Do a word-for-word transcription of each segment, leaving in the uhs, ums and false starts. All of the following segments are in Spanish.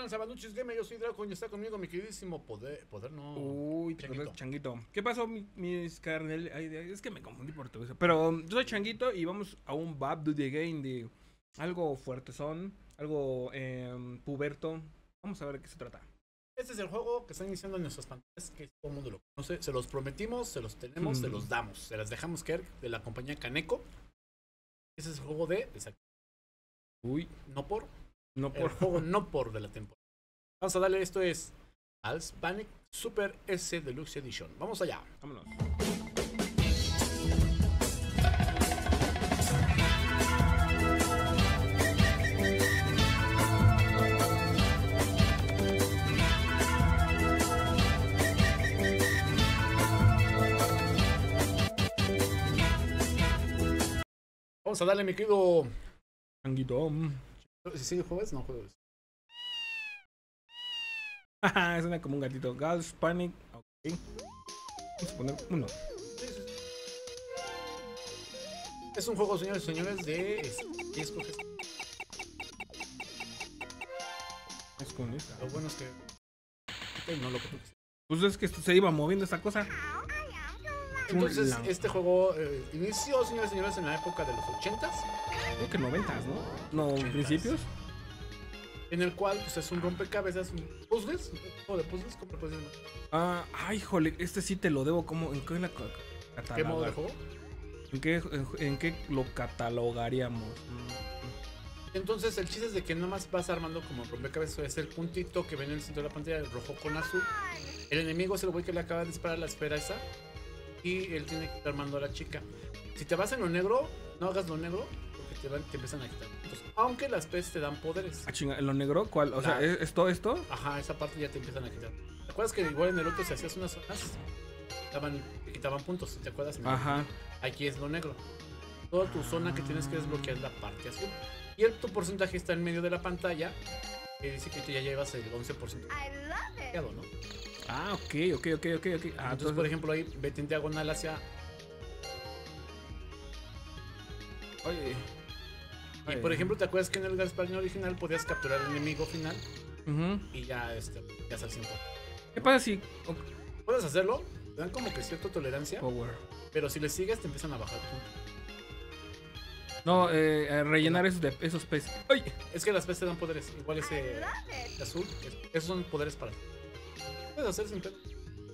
tranza, Banduchis Gamer? Yo soy Draco y está conmigo mi queridísimo Poder, Poder no... Uy, Changuito. Changuito. Changuito. ¿Qué pasó, mi- mis carnal? Ay, es que me confundí por todo eso. Pero um, yo soy Changuito y vamos a un Bab de Game de algo fuertezón, algo eh, puberto. Vamos a ver de qué se trata. Este es el juego que está iniciando en nuestras pantallas, que todo el mundo lo conoce. Se los prometimos, se los tenemos, Mm. se los damos. Se las dejamos caer de la compañía Kaneko. Ese es el juego de... Uy, No por... no El por... juego no por de la temporada. Vamos a darle, esto es Gals Panic Super S Deluxe Edition. Vamos allá. Vámonos. Vamos a darle, mi querido... Changuito. Si sigue jueves, no jueves. Haha, suena como un gatito. Gals Panic. Ok. Vamos a poner uno. Es un juego, señores y señores, de... ¿Qué escoges? Es con esta. Lo bueno es que... Ok, no lo que tú quieres. Pues es que se iba moviendo esta cosa. Entonces, La- este juego eh, inició, señores y señores, en la época de los ochentas, Creo que noventas, ¿no? No, Ochentas. principios. en el cual pues, es un rompecabezas, un puzzles, un juego de puzzles, ¿cómo lo puedes llamar? Ah, ay, jole, este sí te lo debo. ¿Cómo? ¿En qué la ca- ¿Qué modo de catalogar? juego? ¿En qué, en, en qué lo catalogaríamos? Mm, Entonces, el chiste es de que nada más vas armando como rompecabezas, es el puntito que ven en el centro de la pantalla, el rojo con azul. El enemigo es el güey que le acaba de disparar la esfera esa, y él tiene que ir armando a la chica. Si te vas en lo negro, no hagas lo negro, porque te, van, te empiezan a quitar puntos. Aunque las P E S te dan poderes. Ah, chinga, ¿en lo negro? ¿Cuál? O sea, La- ¿es, es todo esto? Ajá, esa parte ya te empiezan a quitar. ¿Te acuerdas que igual en el otro si hacías unas zonas, daban, te quitaban puntos? ¿Te acuerdas? Ajá. Aquí es lo negro. Toda tu zona que tienes que desbloquear es la parte azul. Y el, tu porcentaje está en medio de la pantalla, que dice que tú ya llevas el once por ciento desbloqueado, ¿no? Ah, ok, ok, ok, ok, ok. Ah, Entonces, por ejemplo, ahí vete en diagonal hacia... Oye. Y por ejemplo, ¿te acuerdas que en el Gasparín original podías capturar al enemigo final? Ujú. Y ya, este, ya es al cien por ciento. ¿Qué pasa si... ok, Puedes hacerlo, te dan como que cierta tolerancia, Power. pero si le sigues te empiezan a bajar puntos. No, eh, eh, rellenar esos, de, esos peces. ¡Ay! Es que las P E S te dan poderes, igual ese azul, es- esos son poderes para ti. Puedes hacer sin pedo.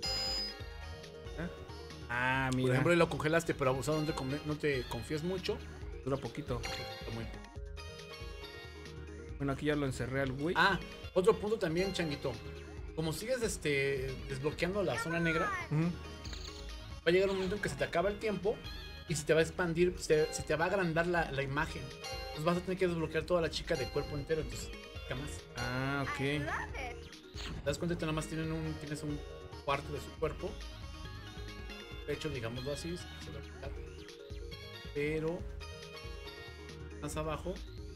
Ah, Por mira. ejemplo, ahí lo congelaste, pero abusado, no te, come- no te confíes mucho. Dura poquito. Está muy poco. Bueno, aquí ya lo encerré al güey. Ah, otro punto también, Changuito. Como sigues este, desbloqueando la zona negra, Ujú. va a llegar un momento en que se te acaba el tiempo y se te va a expandir, se, se te va a agrandar la, la imagen. Entonces vas a tener que desbloquear toda la chica de cuerpo entero, entonces, ¿qué más? Ah, ok. ¿Te das cuenta que nada más tienen un, tienes un cuarto de su cuerpo? De hecho, digámoslo así, se va a quitar. Pero más abajo,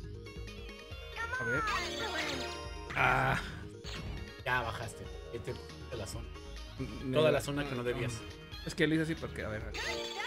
A ver. Ah. ya bajaste. Vete de la zona. n- Toda ne- la zona que no debías. Es que lo hice así porque, a ver. Ok.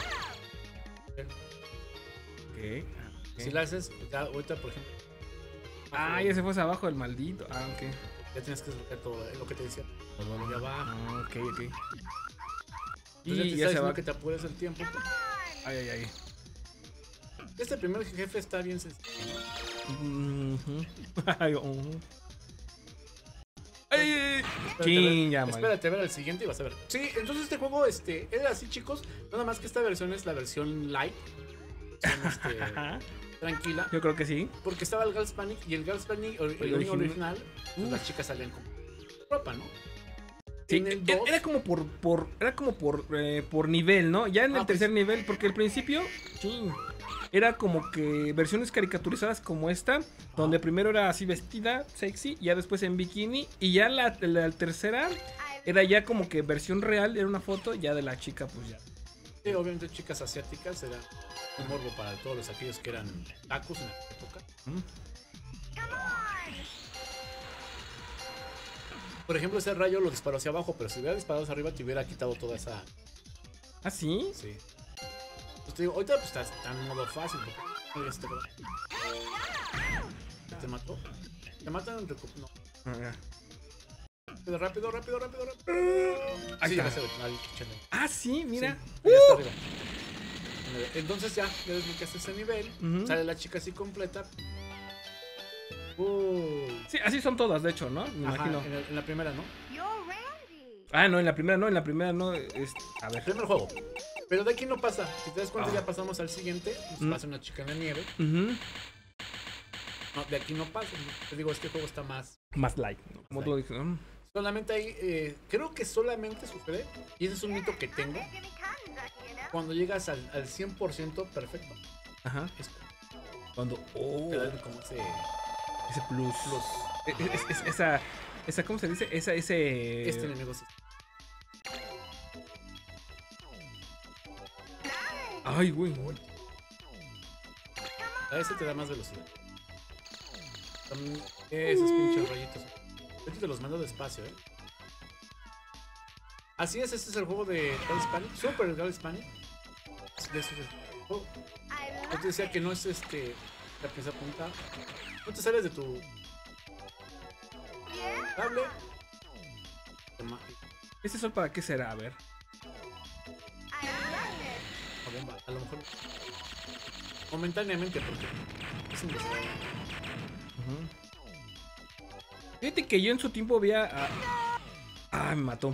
Ah, ok. Si la haces, pues ya ahorita, por ejemplo, Ah, ya se fue hacia abajo el maldito. Ah, ok. ya tienes que desbloquear todo lo que te decía. Ya va. Ah, ok, ok. Entonces Y ya te ya está se diciendo va. que te apures el tiempo. Ay, ay, ay. Este primer jefe está bien sencillo. Ujú. Ay, ujú. Ay, ay, ay. Espérate, Chin, a ya, ver, man. espérate a ver el siguiente y vas a ver. Sí, entonces este juego este, era así, chicos. Nada más que esta versión es la versión light. Versión, este, Ajá. tranquila. Yo creo que sí. Porque estaba el Girls Panic y el Girls Panic, el, el original. original, pues las chicas salían con ropa, ¿no? Sí, en el e- dos, era como por, por era como por, eh, por nivel, ¿no? Ya en Ah, el pues- tercer nivel, porque al principio, chin, era como que versiones caricaturizadas como esta, donde primero era así vestida, sexy, y ya después en bikini, y ya la, la tercera era ya como que versión real, era una foto ya de la chica, pues ya. sí, obviamente chicas asiáticas, era un morbo para todos los aquellos que eran tacos en la época. ¿Mm? Por ejemplo, ese rayo lo disparó hacia abajo, pero si hubiera disparado hacia arriba te hubiera quitado toda esa... ¿Ah, sí? Sí. Pues te digo, ahorita pues está, está en modo fácil. Porque... Oye, este... ¿Te mató? ¿Te matan? Recu- No. Rápido, rápido, rápido, rápido, rápido. Ahí Sí, está. ya se ve, al channel. Ah, sí, mira. Sí, ya está arriba. Entonces ya, ya desbloqueaste ese nivel. Ujú. Sale la chica así completa. Uy. Sí, así son todas, de hecho, ¿no? Me Ajá, imagino. en, el- en la primera, ¿no? Ah, no, en la primera no, en la primera no. Es... A ver. Primer juego. Pero de aquí no pasa. Si te das cuenta, Ah. ya pasamos al siguiente. Nos Mm. pasa una chica en la nieve. Ujú. No, de aquí no pasa. Te digo, este juego está más. Más light, ¿no? Como tú lo dices. ¿no? Solamente hay. eh, creo que solamente sucede. Y ese es un mito que tengo. Cuando llegas al, al cien por ciento perfecto. Ajá. Es, Cuando. Oh, te dan como ese ese plus. plus. Es- es- es- esa, esa, ¿cómo se dice? Esa, ese. Este enemigo sí. Ay, güey. A ese te da más velocidad. También esos pinches rayitos. Ahorita te los mando despacio, eh. Así es, este es el juego de Gal Spanic. Super Gal Spanic. De eso es el juego. Yo te decía que no es este. La pieza punta. No te sales de tu. Cable. Toma, ¿Este sol para qué será? A ver. la bomba. A lo mejor. Momentáneamente, porque. Es un desastre. Ujú. Fíjate que yo en su tiempo vi a. a- Ah, me mató.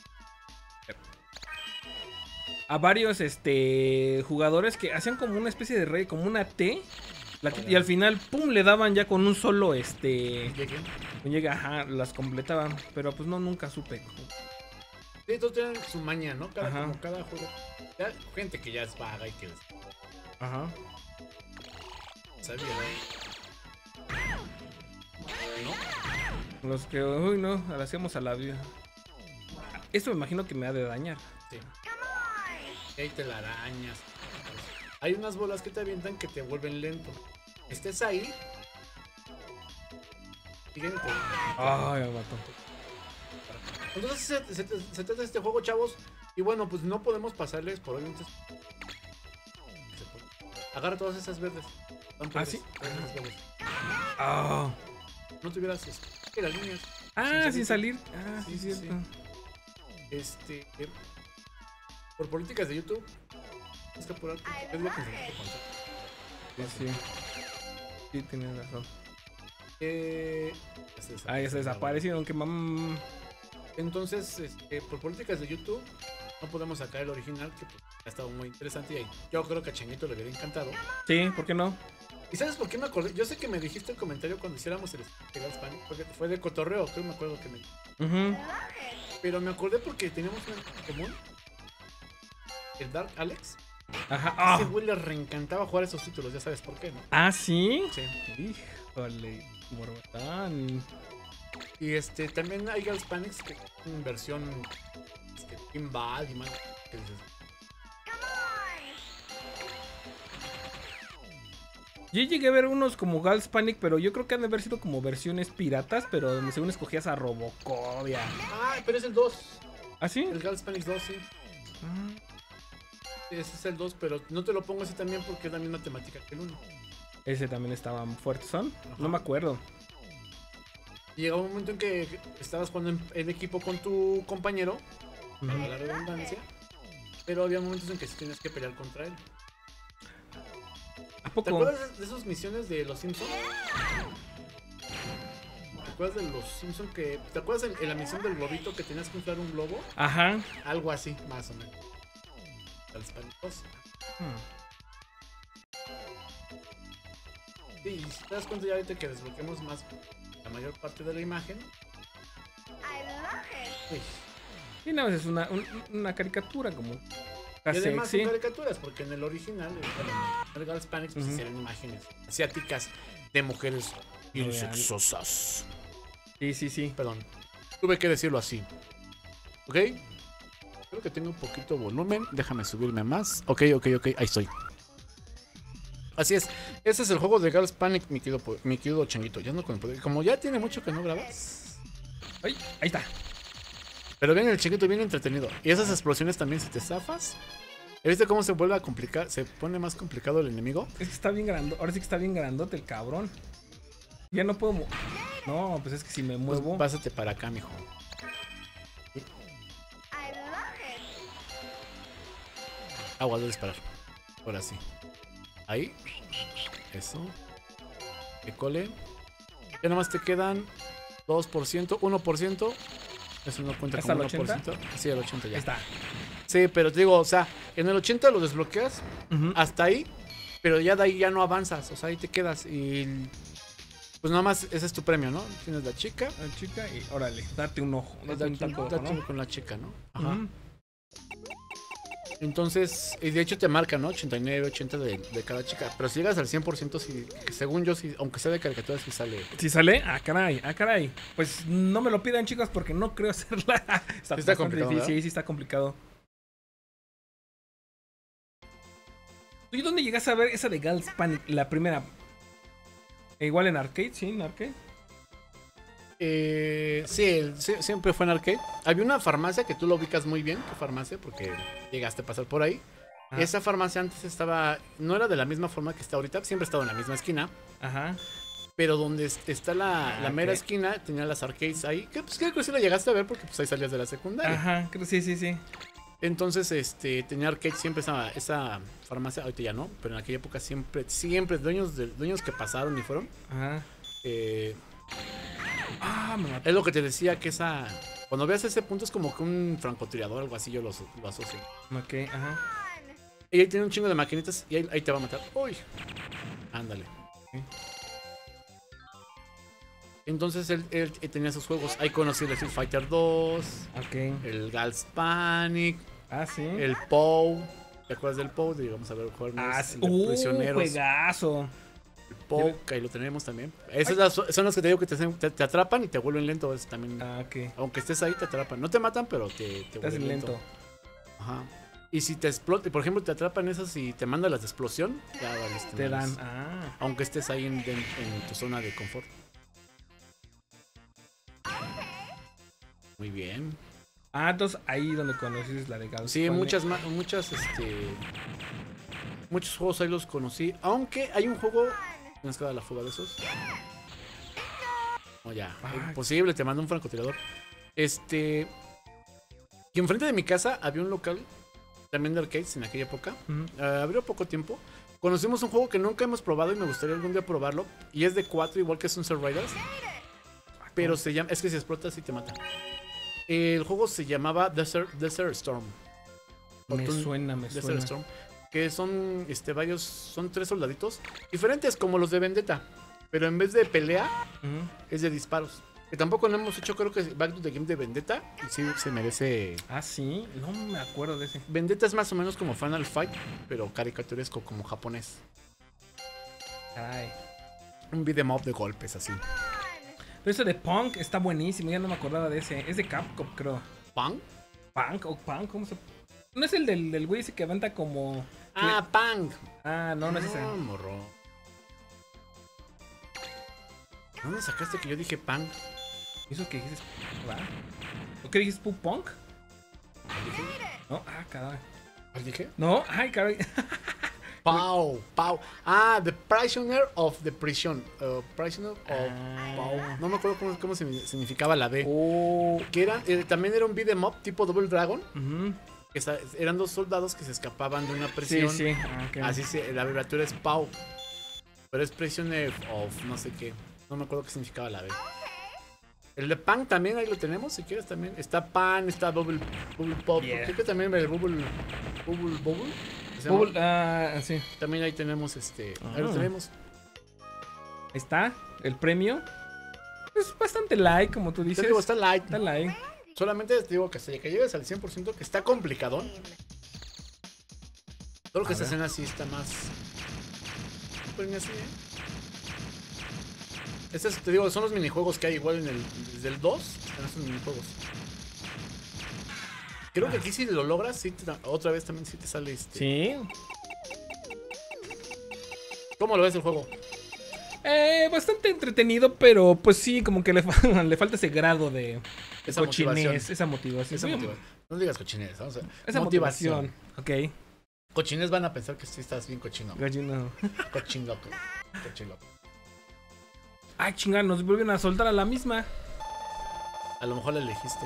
A varios este jugadores que hacían como una especie de rey, como una T. la que- y al final, pum, le daban ya con un solo este. Llegué. Llega, ajá, las completaban. Pero pues no, nunca supe. Sí, todos tienen su maña, ¿no? Cada, Ajá. como cada juego. Ya, gente que ya es vaga y que Ajá. sabía, ¿no? Los que, uy, no, le hacíamos a la vida. Esto me imagino que me ha de dañar. Sí. Y hay telarañas. Hay unas bolas que te avientan que te vuelven lento. Estés ahí. Siguiente. Ay, me mató. Entonces se, se, se trata de este juego, chavos. Y bueno, pues no podemos pasarles por hoy. Entonces, agarra todas esas verdes. Van por ¿Ah, esas- sí? por esas verdes. Ah, No tuvieras este, que las líneas. ah, Sin sin salir. salir. Ah, sí, Sí, es sí, cierto. Este. eh, por políticas de YouTube. Tienes que apurar. Es lo que necesito contar. Sí, sí. Sí, tienes razón. Eh, ya se Ah, ya se desaparecieron, que mam. Entonces, este, por políticas de YouTube, no podemos sacar el original, que pues, ha estado muy interesante y yo creo que a Changuito le hubiera encantado. Sí, ¿por qué no? ¿Y sabes por qué me acordé? Yo sé que me dijiste el comentario cuando hiciéramos el Gal Spanic, porque fue de cotorreo, creo me acuerdo que me. Ujú. Pero me acordé porque teníamos una en común. El Dark Alex. Ajá. Ese Ah, güey le reencantaba jugar esos títulos, ya sabes por qué, ¿no? ah, sí. Sí. Híjole, Borbotán. Y este, también hay Gal Spanics que en versión este, pinball y más. Que dices, Yo llegué a ver unos como Gals Panic, pero yo creo que han de haber sido como versiones piratas, pero donde según escogías a Robocop. ya. ah, pero es el dos. ¿Ah, sí? El Gal Spanics dos, sí. Ah, Ese es el dos, pero no te lo pongo así también porque es la misma temática que el uno. ese también estaba fuerte, ¿son? Ajá. No me acuerdo. Y llegaba un momento en que estabas jugando en, en equipo con tu compañero, Ujú. para la redundancia, pero había momentos en que sí tienes que pelear contra él. ¿A ¿Te poco? acuerdas de esas misiones de los Simpsons? ¿Te acuerdas de los Simpsons que... ¿Te acuerdas en, en la misión del globito que tenías que inflar un globo? Ajá. Algo así, más o menos. Al Spanish dos. Hmm. Sí, y si te das cuenta ya ahorita que desbloqueemos más la mayor parte de la imagen. Uy, Y nada más es una, un- una caricatura como y casi además son sexy. caricaturas, porque en el original, bueno, en el Gal Spanics, pues Ujú. hicieron imágenes asiáticas de mujeres bien Real. sexosas. Sí, sí, sí. Perdón, tuve que decirlo así. ¿Ok? Creo que tengo un poquito de volumen. Déjame subirme más. Ok, ok, ok. Ahí estoy. Así es. Ese es el juego de Gal Panic, mi querido, po- mi querido Changuito. Ya no con el poder. Como ya tiene mucho que no grabas. Ay, ahí está. Pero bien, el Changuito bien entretenido. Y esas explosiones también, si te zafas. ¿Viste cómo se vuelve a complicar? Se pone más complicado el enemigo. Es que está bien grandote. Ahora sí que está bien grandote el cabrón. Ya no puedo mo- No, pues es que si me Pues muevo. pásate para acá, mijo. Agua de disparar. Ahora sí. Ahí. Eso. Que cole. Ya nomás te quedan dos por ciento, uno por ciento. Eso no cuenta ¿Hasta como el uno por ciento. ochenta? Sí, el ochenta ya. Ahí está. Sí, pero te digo, o sea, en el ochenta lo desbloqueas Ujú. hasta ahí, pero ya de ahí ya no avanzas, o sea, ahí te quedas y pues nada más ese es tu premio, ¿no? Tienes la chica, La chica y órale, date un ojo. Date date, un taco de ojo, date ¿no? con la chica, ¿no? Ajá. Ujú. Entonces, y de hecho te marca, ¿no? ochenta y nueve, ochenta de, de cada chica, pero si llegas al cien por ciento, sí, según yo, sí, aunque sea de caricatura, sí sale. Si sale, ah, caray, ah, caray. Pues no me lo pidan, chicos, porque no creo hacerla. Está, Sí está bastante complicado, difícil, ¿verdad? sí, sí está complicado. ¿Tú dónde llegaste a ver esa de Girls Panic, la primera? E igual en arcade, sí, en arcade. Eh, sí, el- sí, siempre fue en arcade. Había una farmacia que tú lo ubicas muy bien, ¿qué farmacia? Porque llegaste a pasar por ahí. Ah. Esa farmacia antes estaba, no era de la misma forma que está ahorita, siempre estaba en la misma esquina, Ajá. pero donde es- está la, Ah, la mera ok. esquina tenía las arcades ahí, que pues creo que sí la llegaste a ver porque pues ahí salías de la secundaria. Ajá, creo sí, sí, sí. Entonces, este, tenía arcade siempre esa, esa farmacia, ahorita ya no, pero en aquella época siempre, siempre, dueños, de, dueños que pasaron y fueron, Ajá. eh, Ah, me mató. es lo que te decía que esa, cuando veas ese punto es como que un francotirador, algo así yo lo, aso- lo asocio. Ok, ajá. Y ahí tiene un chingo de maquinitas y ahí, ahí te va a matar. Uy, ándale. Ok. Entonces él, él tenía esos juegos. Ahí conocí el Street Fighter dos, Ok. el Girls Panic, Ah, sí. el P O W. ¿Te acuerdas del P O W? Digamos a ver, jugar Ah, sí. el de Uh, prisioneros. juegazo. El P O W, que ahí lo tenemos también. Esas las- son las que te digo que te, hacen- te, te atrapan y te vuelven lento. Es también, Ah, ok. aunque estés ahí, te atrapan. No te matan, pero te, te Te hacen vuelven lento. lento. Ajá. Y si te explota, por ejemplo, te atrapan esas y te mandan las de explosión, ya valiste Te madres. dan. Ah. Aunque estés ahí en, en- en tu zona de confort. Muy bien. Ah, entonces ahí donde conociste la de Girls Sí, Panic. muchas ma- muchas este muchos juegos ahí los conocí, aunque hay un juego, tienes que dar la fuga de esos. No, ya, Ah. imposible, te mando un francotirador. Este y enfrente de mi casa había un local también de arcades en aquella época. Ujú. Uh, abrió poco tiempo. Conocimos un juego que nunca hemos probado y me gustaría algún día probarlo. Y es de cuatro, igual que Sunset Riders. Pero se llama. Es que si explotas y te mata. El juego se llamaba Desert, Desert Storm. Me Fortune suena, me Desert suena. Storm. Que son este, varios. Son tres soldaditos. Diferentes como los de Vendetta. Pero en vez de pelea, Ujú. es de disparos. Que tampoco no hemos hecho, creo que Back to the Game de Vendetta. Y sí se merece. Ah, sí. No me acuerdo de ese. Vendetta es más o menos como Final Fight, pero caricaturesco, como japonés. Caray. Un beat'em up de golpes así. Pero ese de Punk está buenísimo. Ya no me acordaba de ese. Es de Capcom, creo. ¿Pang? Punk o Punk, ¿cómo se.? No es el del, del güey ese que aventa como. Ah, Pang. Ah, no, no es ese. No, morro. ¿Dónde sacaste que yo dije Pang? ¿Eso que dices? ¿Va? ¿O qué dijiste? ¿Pu Punk? ¿Cuál dije? No, ah, caray. ¿Cuál dije? No, ay, caray. Pau, Pau. Ah, The Prisoner of the Prison. Uh, prisoner of Ah. Pau. No me acuerdo cómo, cómo se- significaba la D. Oh. Que era, eh, también era un beat'em up tipo Double Dragon. Ujú. Que sa- eran dos soldados que se escapaban de una Sí, prisión. sí. Ah, ok. Así se, la abreviatura es P A U. Pero es Prisoner of no sé qué. No me acuerdo qué significaba la B. El de Pan también ahí lo tenemos, si quieres también. Está Pan, está Bubble, Bubble Pop. Yeah. Creo que también el Bubble. Bubble Bubble. ¿se llama? Bubble, ah, sí. También ahí tenemos este. Ahí lo Ah. tenemos. Ahí está. El premio. Es bastante light, como tú Te dices. digo, está light. Está light. Solamente te digo que hasta que llegues al cien por ciento, que está complicado. Todo lo que A esta ver. escena sí está más. Pues ni así, ¿eh? Estos, te digo, son los minijuegos que hay igual en el. Desde el dos están estos minijuegos. Creo que aquí si lo logras, sí te da- otra vez también sí te sale este. Sí. ¿Cómo lo ves el juego? Eh, bastante entretenido, pero pues sí, como que le, fa- le falta ese grado de Esa cochinés, motivación. esa motivación. Esa Sí, motivación. No digas cochines, vamos a Esa motivación. Ok. Cochines van a pensar que sí estás bien cochino. Gallino. Cochín loco. Cochín loco. Ay, chingada, nos vuelven a soltar a la misma. A lo mejor la elegiste.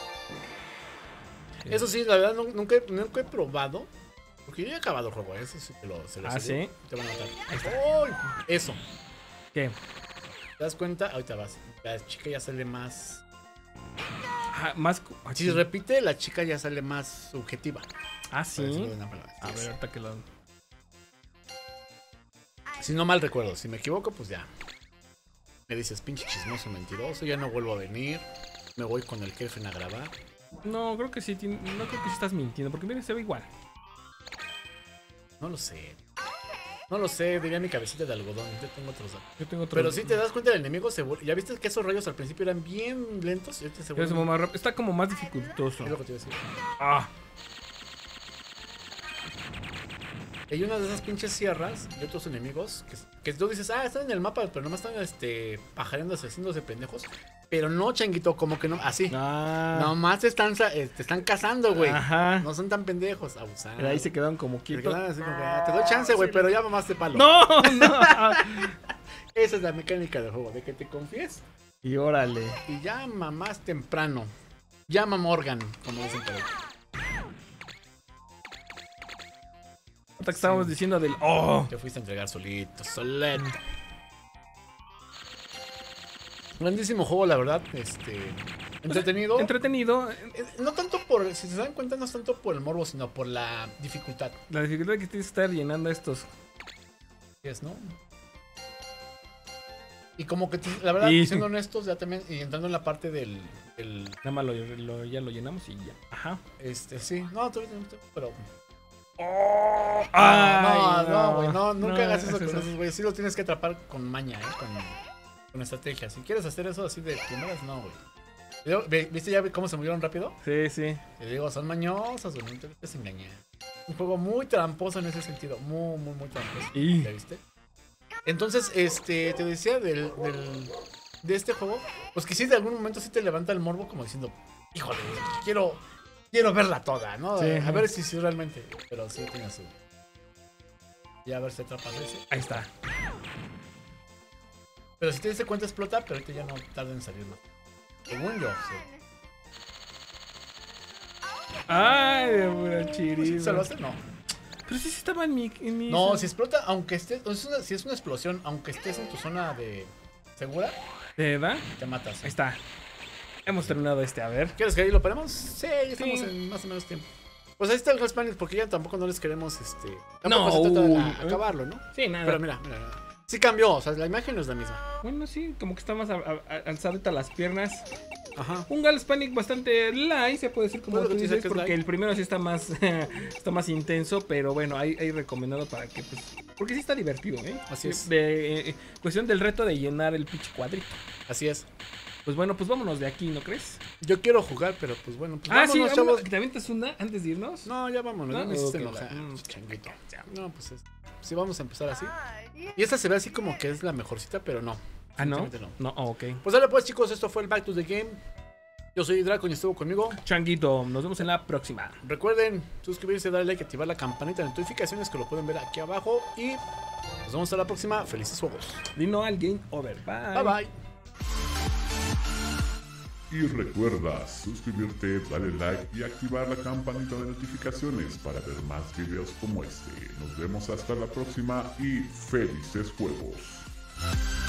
Sí. Eso sí, la verdad, nunca, nunca he probado. Porque yo ya he acabado el juego, eso sí te lo, se lo Ah, aseguro. ¿sí? Te van a matar. Ahí está. ¡Oh! Eso. ¿Qué? ¿Te das cuenta? Ahorita vas. La chica ya sale más... Ah, más... Si repite, la chica ya sale más subjetiva. Ah, sí. A ver, ahorita que lo... Si no mal recuerdo, si me equivoco, pues ya. Me dices, pinche chismoso, mentiroso, ya no vuelvo a venir. Me voy con el jefe a grabar. No, creo que sí, no creo que sí estás mintiendo, porque mira, se ve igual. No lo sé. No lo sé, diría mi cabecita de algodón. Yo tengo otros datos. Yo tengo otros. Pero si te das cuenta, el enemigo se vuelve... ¿Ya viste que esos rayos al principio eran bien lentos? Y ahorita se vuelven... más rápido. Está como más dificultoso. Es lo que te iba a decir. Ah. Hay una de esas pinches sierras y otros enemigos que, que tú dices, ah, están en el mapa, pero nomás están este, pajareándose, haciéndose pendejos. Pero no, changuito, como que no, así. Ah. Nomás te están, te están cazando, güey. Ajá. No son tan pendejos, abusados. Pero ahí se quedaron como quietos. Así como que, ah, te doy chance, güey, pero ya mamaste palo. No, no. Esa es la mecánica del juego, de que te confíes. Y órale. Y ya mamás temprano. Llama Morgan, como dicen por ahí. Que estábamos sí. diciendo del oh. Te fuiste a entregar solito, solito. Grandísimo juego, la verdad. Este. Entretenido. Entretenido. No tanto por. Si se dan cuenta, no es tanto por el morbo, sino por la dificultad. La dificultad que tienes que estar llenando estos. Es, ¿no? Y como que, la verdad, y... siendo honestos, ya también. Y entrando en la parte del. del... Nada más lo, lo, ya lo llenamos y ya. Ajá. Este, sí. No, todavía no, pero. Oh, ah, no, no, güey, no, nunca no, hagas eso es con eso. esos güeyes. Sí lo tienes que atrapar con maña, ¿eh? Con, con estrategia. Si quieres hacer eso así de primeras, no, güey. ¿Viste ya cómo se murieron rápido? Sí, sí. Te digo, son mañosos, güey, no te dejes engañar. Un juego muy tramposo en ese sentido. Muy, muy, muy tramposo. ¿Y? ¿Ya viste? Entonces, este, te decía del, del, de este juego, pues que sí, de algún momento sí te levanta el morbo como diciendo, híjole, quiero... Quiero verla toda, ¿no? Sí, a ver si sí realmente. Pero sí tiene su. Y a ver si atrapas ese. Ahí está. Pero si te das cuenta explota, pero ahorita ya no tarda en salir más. Según yo, sí. Ay, de pura chiriba. ¿Se lo hace? No. Pero sí, sí estaba en mi, en mi. No, si explota, aunque estés. Es una, si es una explosión, aunque estés en tu zona de. ¿Segura? ¿Te da? Te matas. Ahí está. Hemos terminado este, a ver. ¿Quieres que ahí lo paremos? Sí, ya estamos sí. en más o menos tiempo. Pues ahí está el Gas Panic, porque ya tampoco no les queremos, este... Tampoco no, se trata de uy, la, acabarlo, ¿no? Sí, nada. Pero mira, mira, sí cambió, o sea, la imagen no es la misma. Bueno, sí, como que está más alzadita las piernas. Ajá. Un Gas Panic bastante light, se puede decir como Bueno, tú que dices, que porque light. el primero sí está más está más intenso, pero bueno, hay, hay recomendado para que, pues, porque sí está divertido, ¿eh? Así es. De, eh, cuestión del reto de llenar el pinche cuadrito. Así es. Pues bueno, pues vámonos de aquí, ¿no crees? Yo quiero jugar, pero pues bueno, pues ah, vámonos, sí, chavos. vámonos, ¿te avientas una antes de irnos? No, ya vámonos, ya No, me hiciste ok, enojar, mm. changuito. No, pues es, sí vamos a empezar así. Y esta se ve así como que es la mejorcita, pero no. Ah, ¿no? no. No, oh, ok. Pues dale pues, chicos, esto fue el Back to the Game. Yo soy Draco y estuvo conmigo. Changuito, nos vemos en la próxima. Recuerden suscribirse, darle like, activar la campanita de notificaciones que lo pueden ver aquí abajo. Y nos vemos hasta la próxima. Felices juegos. Dino al Game Over. Bye. Bye bye. Y recuerda suscribirte, darle like y activar la campanita de notificaciones para ver más videos como este. Nos vemos hasta la próxima y felices juegos.